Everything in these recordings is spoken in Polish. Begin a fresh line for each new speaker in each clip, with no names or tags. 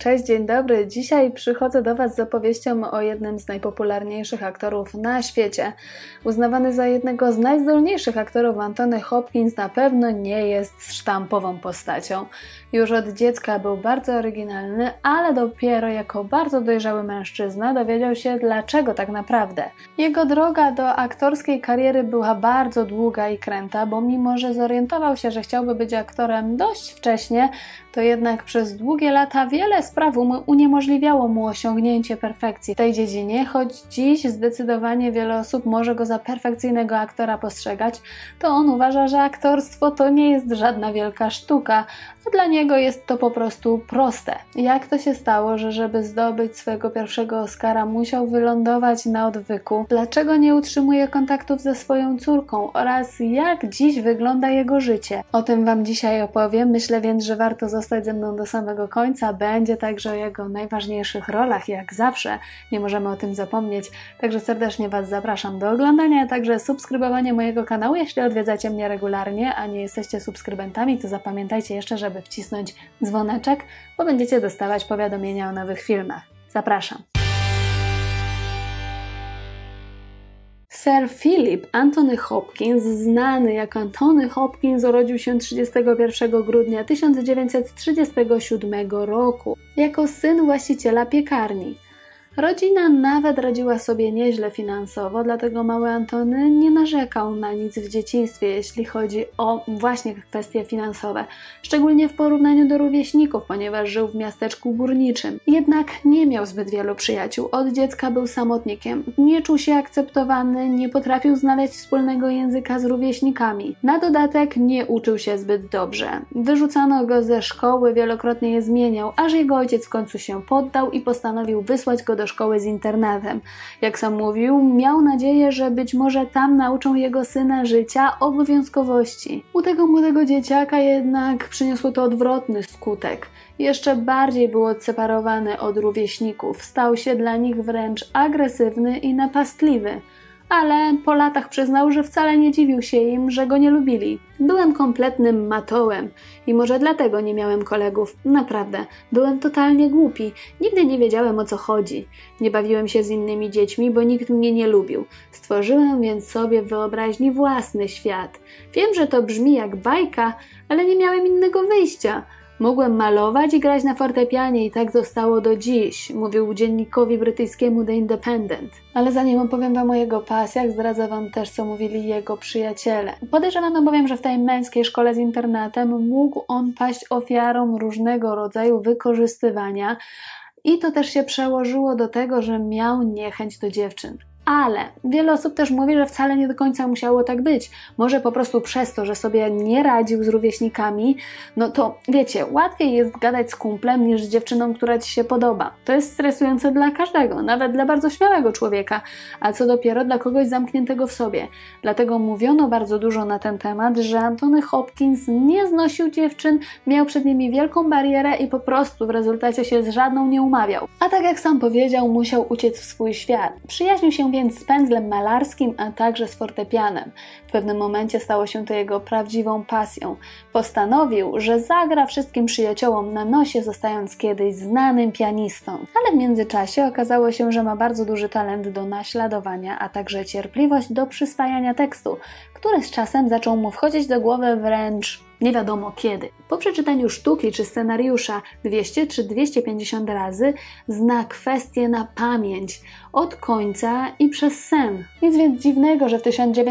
Cześć, dzień dobry. Dzisiaj przychodzę do Was z opowieścią o jednym z najpopularniejszych aktorów na świecie. Uznawany za jednego z najzdolniejszych aktorów, Anthony Hopkins na pewno nie jest sztampową postacią. Już od dziecka był bardzo oryginalny, ale dopiero jako bardzo dojrzały mężczyzna dowiedział się, dlaczego tak naprawdę. Jego droga do aktorskiej kariery była bardzo długa i kręta, bo mimo że zorientował się, że chciałby być aktorem dość wcześnie, to jednak przez długie lata wiele spraw uniemożliwiało mu osiągnięcie perfekcji w tej dziedzinie, choć dziś zdecydowanie wiele osób może go za perfekcyjnego aktora postrzegać, to on uważa, że aktorstwo to nie jest żadna wielka sztuka, a dla niego jest to po prostu proste. Jak to się stało, że żeby zdobyć swojego pierwszego Oscara musiał wylądować na odwyku? Dlaczego nie utrzymuje kontaktów ze swoją córką? Oraz jak dziś wygląda jego życie? O tym Wam dzisiaj opowiem, myślę więc, że warto zostać ze mną do samego końca. Będzie także o jego najważniejszych rolach, jak zawsze, nie możemy o tym zapomnieć. Także serdecznie Was zapraszam do oglądania, a także subskrybowania mojego kanału. Jeśli odwiedzacie mnie regularnie, a nie jesteście subskrybentami, to zapamiętajcie jeszcze, żeby wcisnąć dzwoneczek, bo będziecie dostawać powiadomienia o nowych filmach. Zapraszam. Sir Philip Anthony Hopkins, znany jako Anthony Hopkins, urodził się 31 grudnia 1937 roku jako syn właściciela piekarni. Rodzina nawet radziła sobie nieźle finansowo, dlatego mały Antony nie narzekał na nic w dzieciństwie, jeśli chodzi o właśnie kwestie finansowe, szczególnie w porównaniu do rówieśników, ponieważ żył w miasteczku górniczym. Jednak nie miał zbyt wielu przyjaciół, od dziecka był samotnikiem, nie czuł się akceptowany, nie potrafił znaleźć wspólnego języka z rówieśnikami. Na dodatek nie uczył się zbyt dobrze. Wyrzucano go ze szkoły, wielokrotnie je zmieniał, aż jego ojciec w końcu się poddał i postanowił wysłać go do szkoły z internatem. Jak sam mówił, miał nadzieję, że być może tam nauczą jego syna życia, obowiązkowości. U tego młodego dzieciaka jednak przyniosło to odwrotny skutek. Jeszcze bardziej był odseparowany od rówieśników. Stał się dla nich wręcz agresywny i napastliwy. Ale po latach przyznał, że wcale nie dziwił się im, że go nie lubili. Byłem kompletnym matołem i może dlatego nie miałem kolegów. Naprawdę, byłem totalnie głupi. Nigdy nie wiedziałem, o co chodzi. Nie bawiłem się z innymi dziećmi, bo nikt mnie nie lubił. Stworzyłem więc sobie w wyobraźni własny świat. Wiem, że to brzmi jak bajka, ale nie miałem innego wyjścia. Mogłem malować i grać na fortepianie i tak zostało do dziś, mówił dziennikowi brytyjskiemu The Independent. Ale zanim opowiem Wam o jego pasjach, zdradzę Wam też, co mówili jego przyjaciele. Podejrzewano bowiem, że w tej męskiej szkole z internatem mógł on paść ofiarą różnego rodzaju wykorzystywania i to też się przełożyło do tego, że miał niechęć do dziewczyn. Ale wiele osób też mówi, że wcale nie do końca musiało tak być. Może po prostu przez to, że sobie nie radził z rówieśnikami, no to wiecie, łatwiej jest gadać z kumplem niż z dziewczyną, która Ci się podoba. To jest stresujące dla każdego, nawet dla bardzo śmiałego człowieka, a co dopiero dla kogoś zamkniętego w sobie. Dlatego mówiono bardzo dużo na ten temat, że Anthony Hopkins nie znosił dziewczyn, miał przed nimi wielką barierę i po prostu w rezultacie się z żadną nie umawiał. A tak jak sam powiedział, musiał uciec w swój świat. Przyjaźnił się więc z pędzlem malarskim, a także z fortepianem. W pewnym momencie stało się to jego prawdziwą pasją. Postanowił, że zagra wszystkim przyjaciołom na nosie, zostając kiedyś znanym pianistą. Ale w międzyczasie okazało się, że ma bardzo duży talent do naśladowania, a także cierpliwość do przyswajania tekstu, który z czasem zaczął mu wchodzić do głowy wręcz nie wiadomo kiedy. Po przeczytaniu sztuki czy scenariusza 200 czy 250 razy zna kwestię na pamięć, od końca i przez sen. Nic więc dziwnego, że w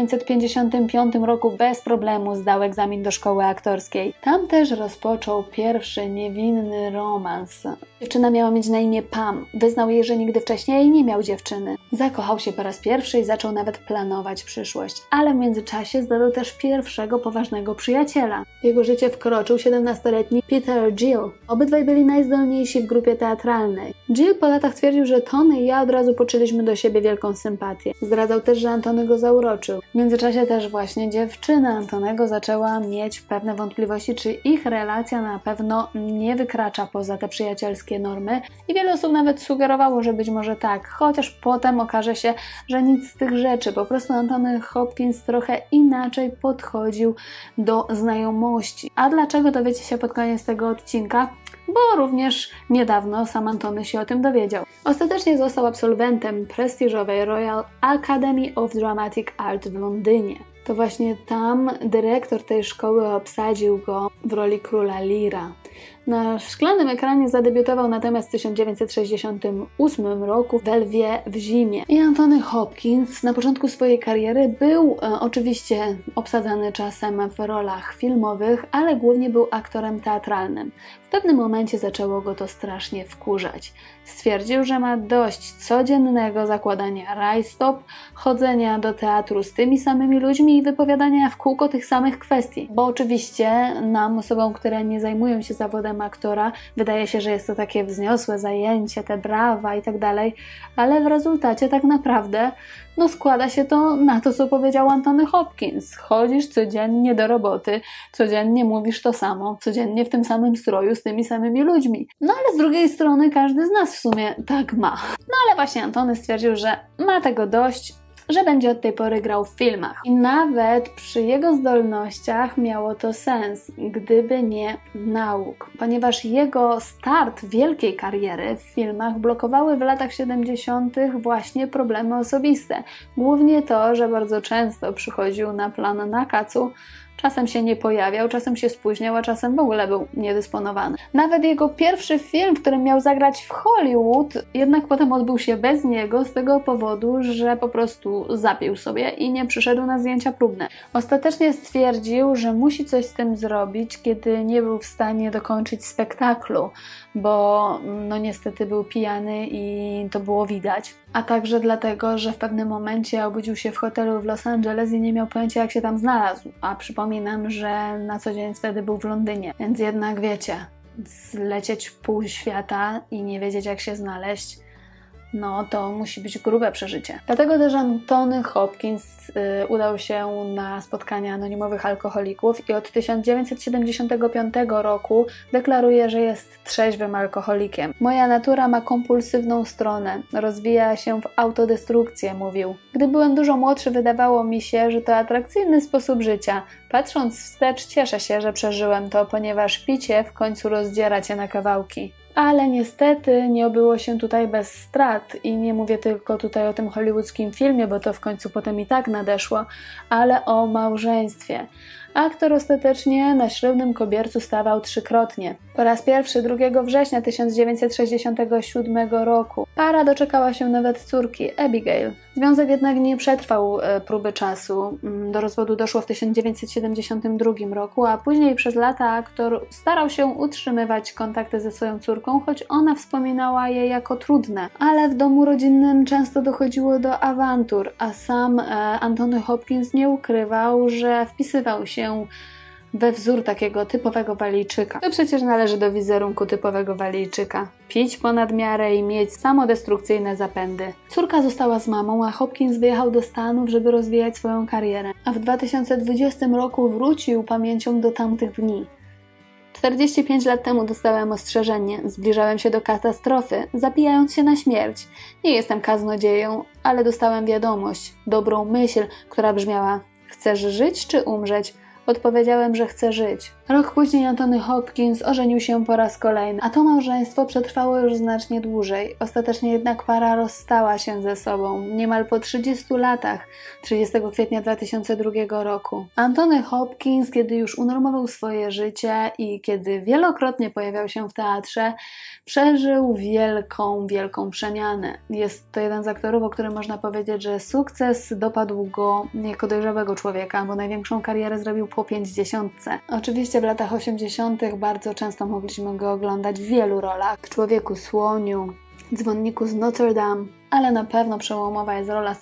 1955 roku bez problemu zdał egzamin do szkoły aktorskiej. Tam też rozpoczął pierwszy niewinny romans. Dziewczyna miała mieć na imię Pam. Wyznał jej, że nigdy wcześniej nie miał dziewczyny. Zakochał się po raz pierwszy i zaczął nawet planować przyszłość. Ale w międzyczasie zdobył też pierwszego poważnego przyjaciela. W jego życie wkroczył 17-letni Peter Gill. Obydwaj byli najzdolniejsi w grupie teatralnej. Gill po latach twierdził, że Tony i ja od razu poczuliśmy do siebie wielką sympatię. Zdradzał też, że Antony go zauroczył. W międzyczasie też właśnie dziewczyna Antonego zaczęła mieć pewne wątpliwości, czy ich relacja na pewno nie wykracza poza te przyjacielskie normy i wiele osób nawet sugerowało, że być może tak, chociaż potem okaże się, że nic z tych rzeczy. Po prostu Anthony Hopkins trochę inaczej podchodził do znajomości. A dlaczego, dowiecie się pod koniec tego odcinka? bo również niedawno sam Antony się o tym dowiedział. Ostatecznie został absolwentem prestiżowej Royal Academy of Dramatic Art w Londynie. To właśnie tam dyrektor tej szkoły obsadził go w roli króla Leara. Na szklanym ekranie zadebiutował natomiast w 1968 roku w Lwie w Zimie. I Anthony Hopkins na początku swojej kariery był oczywiście obsadzany czasem w rolach filmowych, ale głównie był aktorem teatralnym. W pewnym momencie zaczęło go to strasznie wkurzać. Stwierdził, że ma dość codziennego zakładania rajstop, chodzenia do teatru z tymi samymi ludźmi i wypowiadania w kółko tych samych kwestii. Bo oczywiście nam, osobom, które nie zajmują się zawodem aktora, wydaje się, że jest to takie wzniosłe zajęcie, te brawa i tak dalej, ale w rezultacie tak naprawdę składa się to na to, co powiedział Anthony Hopkins. Chodzisz codziennie do roboty, codziennie mówisz to samo, codziennie w tym samym stroju z tymi samymi ludźmi. Ale z drugiej strony każdy z nas w sumie tak ma. Ale właśnie Antony stwierdził, że ma tego dość, że będzie od tej pory grał w filmach. I nawet przy jego zdolnościach miało to sens, gdyby nie nauk, ponieważ jego start wielkiej kariery w filmach blokowały w latach 70. właśnie problemy osobiste. Głównie to, że bardzo często przychodził na plan na kacu, czasem się nie pojawiał, czasem się spóźniał, a czasem w ogóle był niedysponowany. Nawet jego pierwszy film, w którym miał zagrać w Hollywood, jednak potem odbył się bez niego z tego powodu, że po prostu zapił sobie i nie przyszedł na zdjęcia próbne. Ostatecznie stwierdził, że musi coś z tym zrobić, kiedy nie był w stanie dokończyć spektaklu, bo niestety był pijany i to było widać. A także dlatego, że w pewnym momencie obudził się w hotelu w Los Angeles i nie miał pojęcia, jak się tam znalazł. A przypominam, że na co dzień wtedy był w Londynie. Więc jednak wiecie, zlecieć pół świata i nie wiedzieć, jak się znaleźć, to musi być grube przeżycie. Dlatego też Anthony Hopkins udał się na spotkania anonimowych alkoholików i od 1975 roku deklaruje, że jest trzeźwym alkoholikiem. Moja natura ma kompulsywną stronę, rozwija się w autodestrukcję, mówił. Gdy byłem dużo młodszy, wydawało mi się, że to atrakcyjny sposób życia. Patrząc wstecz, cieszę się, że przeżyłem to, ponieważ picie w końcu rozdziera cię na kawałki. Ale niestety nie obyło się tutaj bez strat i nie mówię tylko tutaj o tym hollywoodzkim filmie, bo to w końcu potem i tak nadeszło, ale o małżeństwie. Aktor ostatecznie na ślubnym kobiercu stawał 3-krotnie. Po raz pierwszy 2 września 1967 roku. Para doczekała się nawet córki, Abigail. Związek jednak nie przetrwał próby czasu. Do rozwodu doszło w 1972 roku, a później przez lata aktor starał się utrzymywać kontakty ze swoją córką, choć ona wspominała je jako trudne. Ale w domu rodzinnym często dochodziło do awantur, a sam Anthony Hopkins nie ukrywał, że wpisywał się we wzór takiego typowego Walijczyka. To przecież należy do wizerunku typowego Walijczyka. Pić ponad miarę i mieć samodestrukcyjne zapędy. Córka została z mamą, a Hopkins wyjechał do Stanów, żeby rozwijać swoją karierę. A w 2020 roku wrócił pamięcią do tamtych dni. 45 lat temu dostałem ostrzeżenie. Zbliżałem się do katastrofy, zabijając się na śmierć. Nie jestem kaznodzieją, ale dostałem wiadomość, dobrą myśl, która brzmiała: chcesz żyć czy umrzeć? Odpowiedziałem, że chcę żyć. Rok później Anthony Hopkins ożenił się po raz kolejny, a to małżeństwo przetrwało już znacznie dłużej. Ostatecznie jednak para rozstała się ze sobą niemal po 30 latach, 30 kwietnia 2002 roku. Anthony Hopkins, kiedy już unormował swoje życie i kiedy wielokrotnie pojawiał się w teatrze, przeżył wielką przemianę. Jest to jeden z aktorów, o którym można powiedzieć, że sukces dopadł go jako dojrzałego człowieka, bo największą karierę zrobił po 50. Oczywiście w latach 80. bardzo często mogliśmy go oglądać w wielu rolach. Człowieku Słoniu, Dzwonniku z Notre Dame, ale na pewno przełomowa jest rola z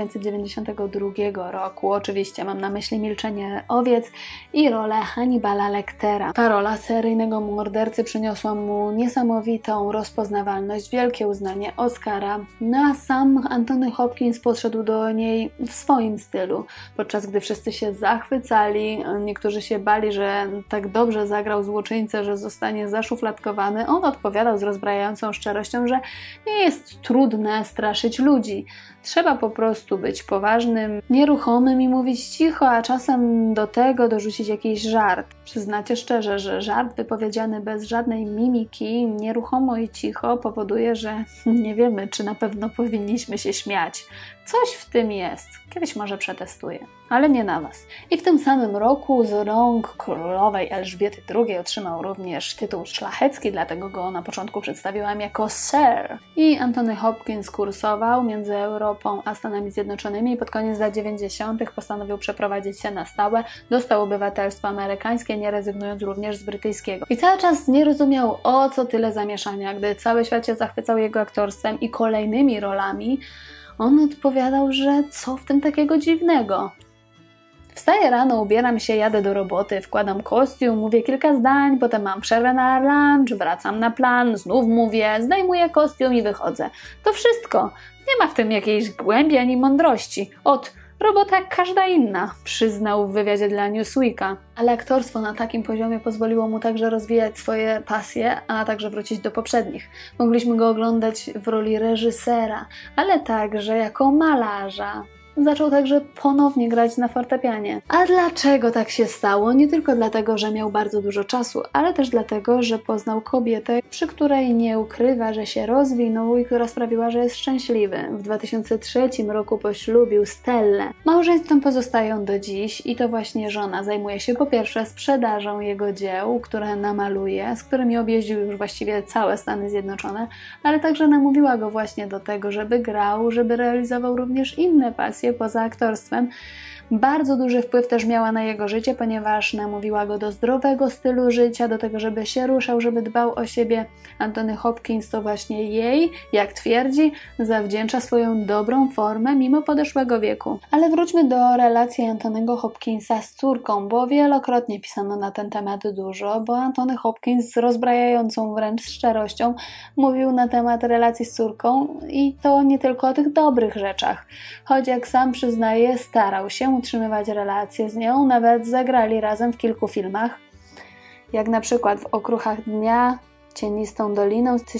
1992 roku. Oczywiście mam na myśli Milczenie owiec i rolę Hannibala Lectera. Ta rola seryjnego mordercy przyniosła mu niesamowitą rozpoznawalność, wielkie uznanie, Oscara, a sam Anthony Hopkins podszedł do niej w swoim stylu. Podczas gdy wszyscy się zachwycali, niektórzy się bali, że tak dobrze zagrał złoczyńcę, że zostanie zaszufladkowany, on odpowiadał z rozbrajającą szczerością, że nie jest trudne straszyć ludzi. Trzeba po prostu być poważnym, nieruchomym i mówić cicho, a czasem do tego dorzucić jakiś żart. Przyznacie szczerze, że żart wypowiedziany bez żadnej mimiki, nieruchomo i cicho powoduje, że nie wiemy, czy na pewno powinniśmy się śmiać. Coś w tym jest. Kiedyś może przetestuję, ale nie na Was. I w tym samym roku z rąk królowej Elżbiety II otrzymał również tytuł szlachecki, dlatego go na początku przedstawiłam jako Sir. I Anthony Hopkins kursował między Europą a Stanami Zjednoczonymi i pod koniec lat 90. postanowił przeprowadzić się na stałe, dostał obywatelstwo amerykańskie, nie rezygnując również z brytyjskiego. I cały czas nie rozumiał, o co tyle zamieszania, gdy cały świat się zachwycał jego aktorstwem i kolejnymi rolami. On odpowiadał, że co w tym takiego dziwnego? Wstaję rano, ubieram się, jadę do roboty, wkładam kostium, mówię kilka zdań, potem mam przerwę na lunch, wracam na plan, znów mówię, zdejmuję kostium i wychodzę. To wszystko. Nie ma w tym jakiejś głębi ani mądrości. Robota jak każda inna, przyznał w wywiadzie dla Newsweeka. Ale aktorstwo na takim poziomie pozwoliło mu także rozwijać swoje pasje, a także wrócić do poprzednich. Mogliśmy go oglądać w roli reżysera, ale także jako malarza. Zaczął także ponownie grać na fortepianie. A dlaczego tak się stało? Nie tylko dlatego, że miał bardzo dużo czasu, ale też dlatego, że poznał kobietę, przy której nie ukrywa, że się rozwinął i która sprawiła, że jest szczęśliwy. W 2003 roku poślubił Stellę. Małżeństwem pozostają do dziś i to właśnie żona zajmuje się po pierwsze sprzedażą jego dzieł, które namaluje, z którymi objeździł już właściwie całe Stany Zjednoczone, ale także namówiła go właśnie do tego, żeby grał, żeby realizował również inne pasje poza aktorstwem. Bardzo duży wpływ też miała na jego życie, ponieważ namówiła go do zdrowego stylu życia, do tego, żeby się ruszał, żeby dbał o siebie. Anthony Hopkins to właśnie jej, jak twierdzi, zawdzięcza swoją dobrą formę mimo podeszłego wieku. Ale wróćmy do relacji Anthony'ego Hopkinsa z córką, bo wielokrotnie pisano na ten temat dużo, bo Anthony Hopkins z rozbrajającą wręcz szczerością mówił na temat relacji z córką i to nie tylko o tych dobrych rzeczach. Choć jak sam przyznaje, starał się utrzymywać relacje z nią, nawet zagrali razem w kilku filmach, jak na przykład w Okruchach Dnia, Cienistą Doliną z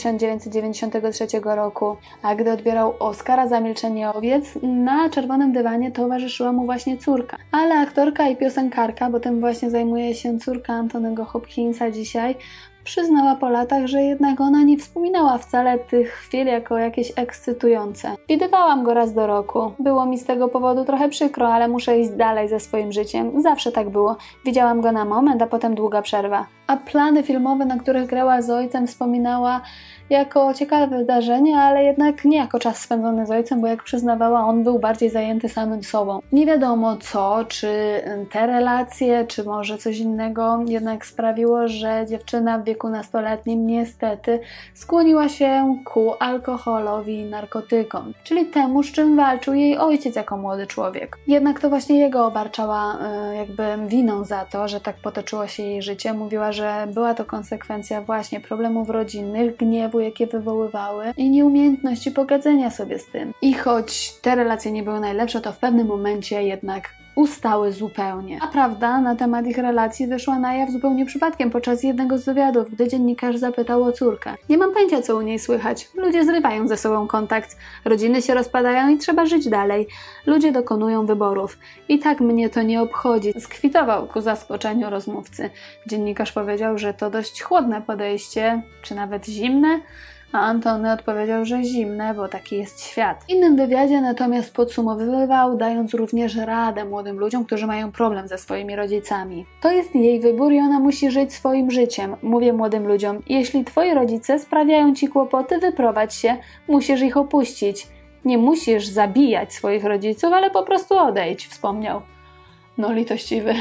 1993 roku, a gdy odbierał Oscara za Milczenie owiec, na czerwonym dywanie towarzyszyła mu właśnie córka. Ale aktorka i piosenkarka, bo tym właśnie zajmuje się córka Anthony'ego Hopkinsa dzisiaj, przyznała po latach, że jednak ona nie wspominała wcale tych chwil jako jakieś ekscytujące. Widywałam go raz do roku. Było mi z tego powodu trochę przykro, ale muszę iść dalej ze swoim życiem. Zawsze tak było. Widziałam go na moment, a potem długa przerwa. A plany filmowe, na których grała z ojcem, wspominała jako ciekawe wydarzenie, ale jednak nie jako czas spędzony z ojcem, bo jak przyznawała, on był bardziej zajęty samym sobą. Nie wiadomo co, czy te relacje, czy może coś innego jednak sprawiło, że dziewczyna w wieku nastoletnim niestety skłoniła się ku alkoholowi i narkotykom, czyli temu, z czym walczył jej ojciec jako młody człowiek. Jednak to właśnie jego obarczała jakby winą za to, że tak potoczyło się jej życie. Mówiła, że była to konsekwencja właśnie problemów rodzinnych, gniewu, jakie wywoływały i nieumiejętności pogadzenia sobie z tym. I choć te relacje nie były najlepsze, to w pewnym momencie jednak ustały zupełnie. A prawda na temat ich relacji wyszła na jaw zupełnie przypadkiem podczas jednego z wywiadów, gdy dziennikarz zapytał o córkę. Nie mam pojęcia, co u niej słychać. Ludzie zrywają ze sobą kontakt, rodziny się rozpadają i trzeba żyć dalej. Ludzie dokonują wyborów. I tak mnie to nie obchodzi. Skwitował ku zaskoczeniu rozmówcy. Dziennikarz powiedział, że to dość chłodne podejście, czy nawet zimne, a Antony odpowiedział, że zimne, bo taki jest świat. W innym wywiadzie natomiast podsumowywał, dając również radę młodym ludziom, którzy mają problem ze swoimi rodzicami. To jest jej wybór i ona musi żyć swoim życiem. Mówię młodym ludziom, jeśli twoi rodzice sprawiają ci kłopoty, wyprowadź się, musisz ich opuścić. Nie musisz zabijać swoich rodziców, ale po prostu odejdź, wspomniał. No litościwy.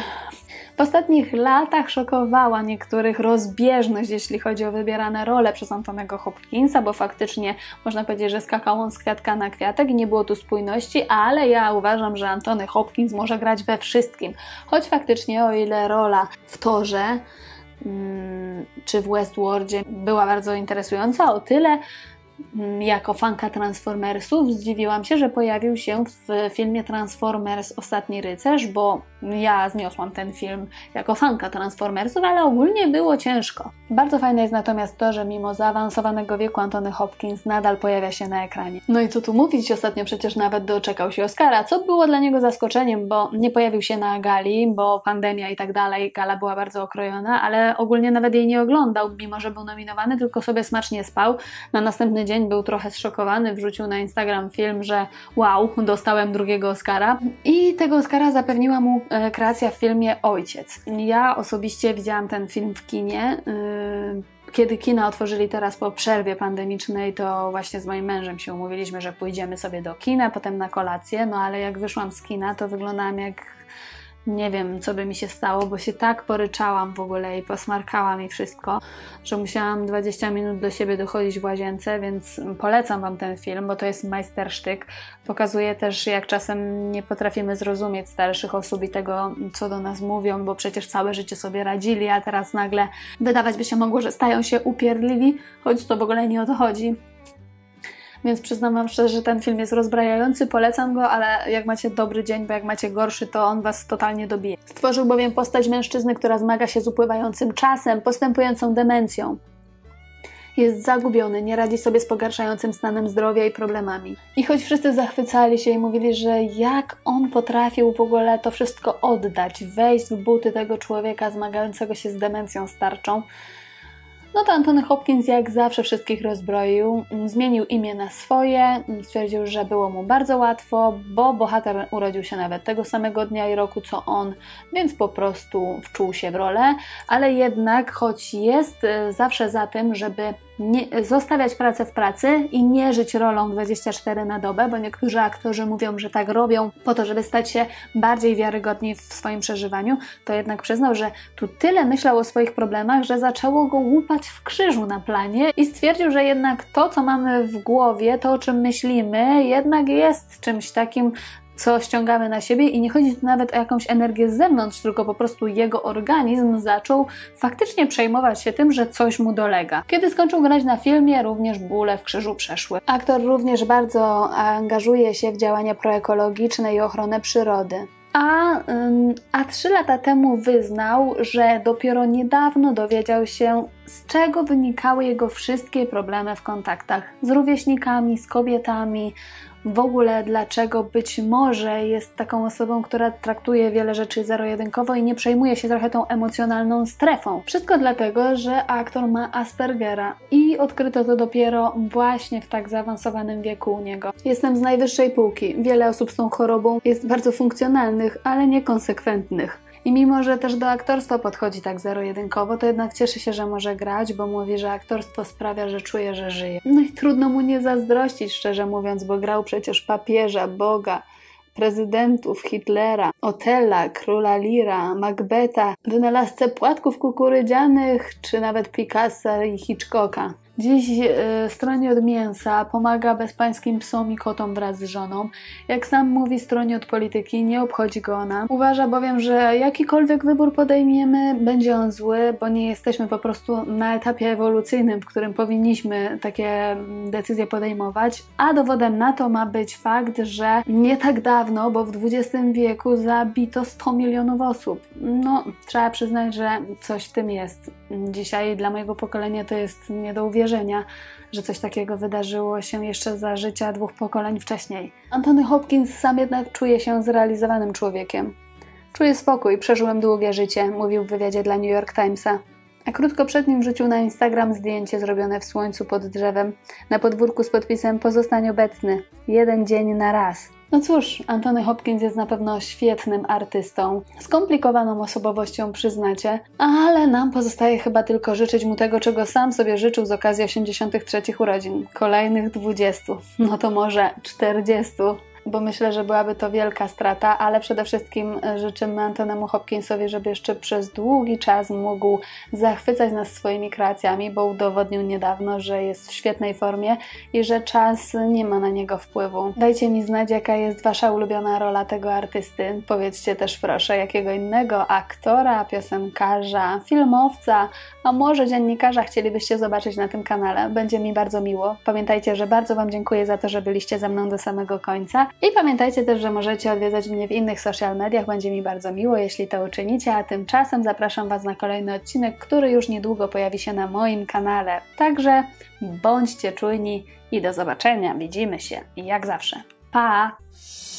W ostatnich latach szokowała niektórych rozbieżność, jeśli chodzi o wybierane role przez Anthony'ego Hopkinsa, bo faktycznie można powiedzieć, że skakał on z kwiatka na kwiatek i nie było tu spójności, ale ja uważam, że Anthony Hopkins może grać we wszystkim. Choć faktycznie o ile rola w Torze czy w Westworldzie była bardzo interesująca, o tyle jako fanka Transformersów zdziwiłam się, że pojawił się w filmie Transformers Ostatni Rycerz, bo ja zniosłam ten film jako fanka Transformersów, ale ogólnie było ciężko. Bardzo fajne jest natomiast to, że mimo zaawansowanego wieku Anthony Hopkins nadal pojawia się na ekranie. No i co tu mówić, ostatnio przecież nawet doczekał się Oscara, co było dla niego zaskoczeniem, bo nie pojawił się na gali, bo pandemia i tak dalej, gala była bardzo okrojona, ale ogólnie nawet jej nie oglądał, mimo że był nominowany, tylko sobie smacznie spał. Na następny dzień był trochę zszokowany, wrzucił na Instagram film, że wow, dostałem drugiego Oscara. I tego Oscara zapewniła mu kreacja w filmie Ojciec. Ja osobiście widziałam ten film w kinie. Kiedy kina otworzyli teraz po przerwie pandemicznej, to właśnie z moim mężem się umówiliśmy, że pójdziemy sobie do kina, potem na kolację, no ale jak wyszłam z kina, to wyglądałam jak nie wiem, co by mi się stało, bo się tak poryczałam w ogóle i posmarkałam i wszystko, że musiałam 20 minut do siebie dochodzić w łazience, więc polecam Wam ten film, bo to jest majstersztyk. Pokazuje też, jak czasem nie potrafimy zrozumieć starszych osób i tego, co do nas mówią, bo przecież całe życie sobie radzili, a teraz nagle wydawać by się mogło, że stają się upierdliwi, choć to w ogóle nie o to chodzi. Więc przyznam Wam szczerze, że ten film jest rozbrajający, polecam go, ale jak macie dobry dzień, bo jak macie gorszy, to on Was totalnie dobije. Stworzył bowiem postać mężczyzny, która zmaga się z upływającym czasem, postępującą demencją. Jest zagubiony, nie radzi sobie z pogarszającym stanem zdrowia i problemami. I choć wszyscy zachwycali się i mówili, że jak on potrafił w ogóle to wszystko oddać, wejść w buty tego człowieka zmagającego się z demencją starczą, no to Anthony Hopkins jak zawsze wszystkich rozbroił, zmienił imię na swoje, stwierdził, że było mu bardzo łatwo, bo bohater urodził się nawet tego samego dnia i roku co on, więc po prostu wczuł się w rolę, ale jednak, choć jest zawsze za tym, żeby nie zostawiać pracę w pracy i nie żyć rolą 24 na dobę, bo niektórzy aktorzy mówią, że tak robią po to, żeby stać się bardziej wiarygodni w swoim przeżywaniu, to jednak przyznał, że tu tyle myślał o swoich problemach, że zaczęło go łupać w krzyżu na planie i stwierdził, że jednak to, co mamy w głowie, to, o czym myślimy, jednak jest czymś takim, co ściągamy na siebie i nie chodzi tu nawet o jakąś energię z zewnątrz, tylko po prostu jego organizm zaczął faktycznie przejmować się tym, że coś mu dolega. Kiedy skończył grać na filmie, również bóle w krzyżu przeszły. Aktor również bardzo angażuje się w działania proekologiczne i ochronę przyrody. A 3 lata temu wyznał, że dopiero niedawno dowiedział się, z czego wynikały jego wszystkie problemy w kontaktach z rówieśnikami, z kobietami, w ogóle dlaczego być może jest taką osobą, która traktuje wiele rzeczy zero-jedynkowo i nie przejmuje się trochę tą emocjonalną strefą. Wszystko dlatego, że aktor ma Aspergera i odkryto to dopiero właśnie w tak zaawansowanym wieku u niego. Jestem z najwyższej półki. Wiele osób z tą chorobą jest bardzo funkcjonalnych, ale niekonsekwentnych. I mimo, że też do aktorstwa podchodzi tak zero-jedynkowo, to jednak cieszy się, że może grać, bo mówi, że aktorstwo sprawia, że czuje, że żyje. No i trudno mu nie zazdrościć, szczerze mówiąc, bo grał przecież papieża, Boga, prezydentów, Hitlera, Otella, króla Leara, Macbetha, wynalazcę płatków kukurydzianych, czy nawet Picassa i Hitchcocka. Dziś stronie od mięsa, pomaga bezpańskim psom i kotom wraz z żoną. Jak sam mówi, stronie od polityki, nie obchodzi go ona. Uważa bowiem, że jakikolwiek wybór podejmiemy, będzie on zły, bo nie jesteśmy po prostu na etapie ewolucyjnym, w którym powinniśmy takie decyzje podejmować, a dowodem na to ma być fakt, że nie tak dawno, bo w XX wieku zabito 100 milionów osób. No, trzeba przyznać, że coś w tym jest. Dzisiaj dla mojego pokolenia to jest nie do uwierzenia, że coś takiego wydarzyło się jeszcze za życia 2 pokoleń wcześniej. Anthony Hopkins sam jednak czuje się zrealizowanym człowiekiem. Czuję spokój, przeżyłem długie życie, mówił w wywiadzie dla New York Timesa. A krótko przed nim wrzucił na Instagram zdjęcie zrobione w słońcu pod drzewem, na podwórku z podpisem „Pozostań obecny, 1 dzień na raz”. No cóż, Anthony Hopkins jest na pewno świetnym artystą, skomplikowaną osobowością, przyznacie, ale nam pozostaje chyba tylko życzyć mu tego, czego sam sobie życzył z okazji 83 urodzin, kolejnych 20, no to może 40. bo myślę, że byłaby to wielka strata, ale przede wszystkim życzymy Antonemu Hopkinsowi, żeby jeszcze przez długi czas mógł zachwycać nas swoimi kreacjami, bo udowodnił niedawno, że jest w świetnej formie i że czas nie ma na niego wpływu. Dajcie mi znać, jaka jest Wasza ulubiona rola tego artysty. Powiedzcie też proszę, jakiego innego aktora, piosenkarza, filmowca, a może dziennikarza chcielibyście zobaczyć na tym kanale. Będzie mi bardzo miło. Pamiętajcie, że bardzo Wam dziękuję za to, że byliście ze mną do samego końca i pamiętajcie też, że możecie odwiedzać mnie w innych social mediach. Będzie mi bardzo miło, jeśli to uczynicie, a tymczasem zapraszam Was na kolejny odcinek, który już niedługo pojawi się na moim kanale. Także bądźcie czujni i do zobaczenia. Widzimy się jak zawsze. Pa!